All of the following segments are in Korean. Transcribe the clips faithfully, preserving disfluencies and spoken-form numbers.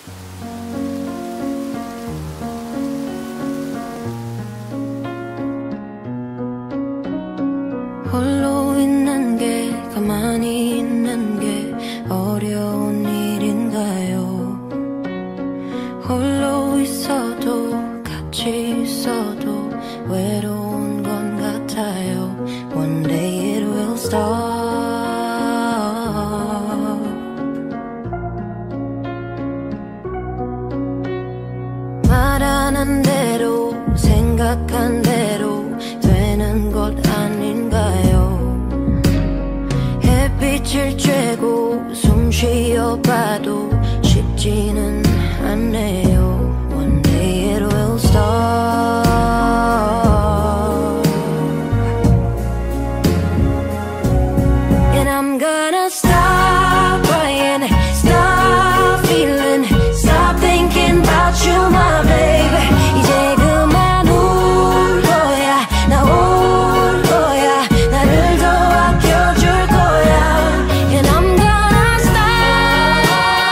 홀로 있는 게 가만히 있는 게 어려운 일인가요? 홀로 있어도 같이 있어도 외로운 건 같아요. One day it will stop. 말하는 대로 생각한 대로 되는 것 아닌가요? 햇빛을 쬐고 숨 쉬어봐도 쉽지는 않네요. One day it will stop. And I'm gonna stop crying, stop feeling, stop thinking about you, my baby. 이제 그만 울 거야, 나 올 거야, 나를 더 아껴줄 거야. And I'm gonna stop.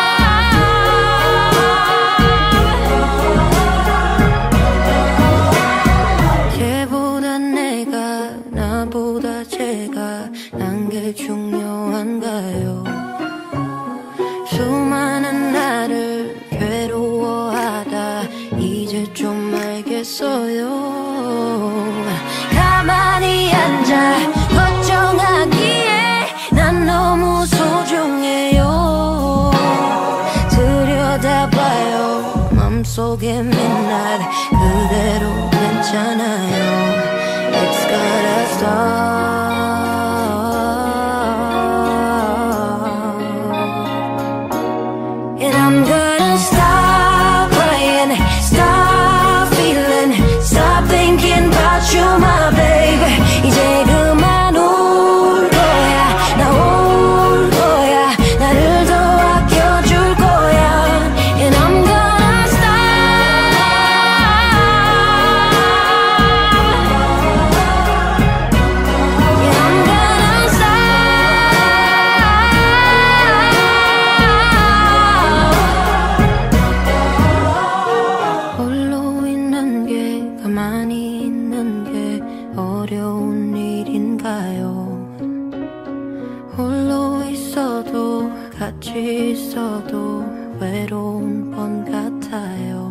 걔보다 내가, 나보다 제가 난 게 중요한가요? 수많은 나를 괴로워하다 이제 좀 알겠어요. 가만히 앉아 걱정하기에 난 너무 소중해요. 들여다봐요 맘속에 맨날 그대로 괜찮아요. It's gotta stop. And I'm gonna stop crying, stop feeling, stop thinking about you, my baby. 이제 그만 울 거야, 나 올 거야, 나를 더 아껴줄 거야. And I'm gonna stop. And I'm gonna stop. 홀로 있는 게 가만히 있는 게 어려운 일인가요? 홀로 있어도 같이 있어도 외로운 건 같아요.